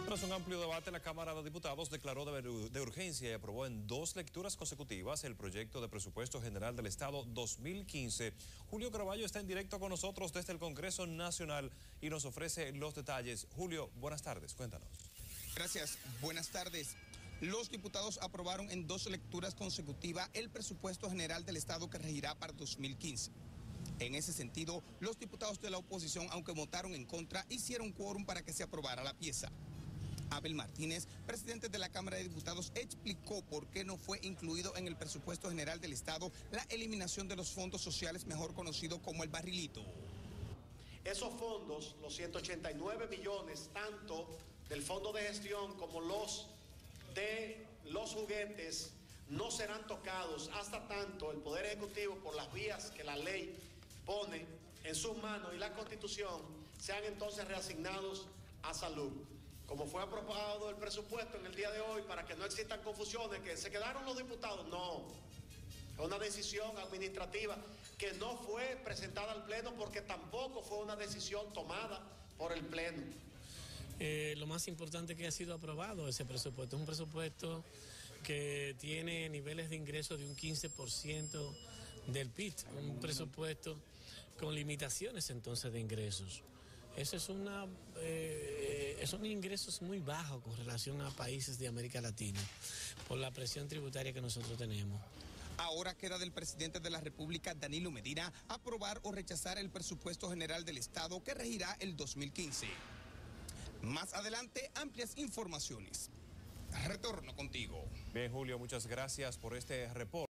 Tras un amplio debate, la Cámara de Diputados declaró de urgencia y aprobó en 2 lecturas consecutivas el proyecto de presupuesto general del Estado 2015. Julio Caraballo está en directo con nosotros desde el Congreso Nacional y nos ofrece los detalles. Julio, buenas tardes, cuéntanos. Gracias, buenas tardes. Los diputados aprobaron en 2 lecturas consecutivas el presupuesto general del Estado que regirá para 2015. En ese sentido, los diputados de la oposición, aunque votaron en contra, hicieron quórum para que se aprobara la pieza. Abel Martínez, presidente de la Cámara de Diputados, explicó por qué no fue incluido en el presupuesto general del Estado la eliminación de los fondos sociales, mejor conocido como el barrilito. Esos fondos, los 189 millones, tanto del fondo de gestión como los de los juguetes, no serán tocados hasta tanto el Poder Ejecutivo, por las vías que la ley pone en sus manos y la Constitución, sean entonces reasignados a salud. Como fue aprobado el presupuesto en el día de hoy, para que no existan confusiones, que se quedaron los diputados, no. Es una decisión administrativa que no fue presentada al Pleno porque tampoco fue una decisión tomada por el Pleno. Lo más importante que ha sido aprobado ese presupuesto, es un presupuesto que tiene niveles de ingresos de un 15% del PIB, un presupuesto con limitaciones entonces de ingresos. Eso son ingresos muy bajos con relación a países de América Latina, por la presión tributaria que nosotros tenemos. Ahora queda del presidente de la República, Danilo Medina, aprobar o rechazar el presupuesto general del Estado que regirá el 2015. Más adelante, amplias informaciones. Retorno contigo. Bien, Julio, muchas gracias por este reporte.